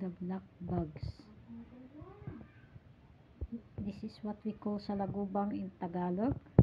the black bugs. This is what we call salagubang in Tagalog.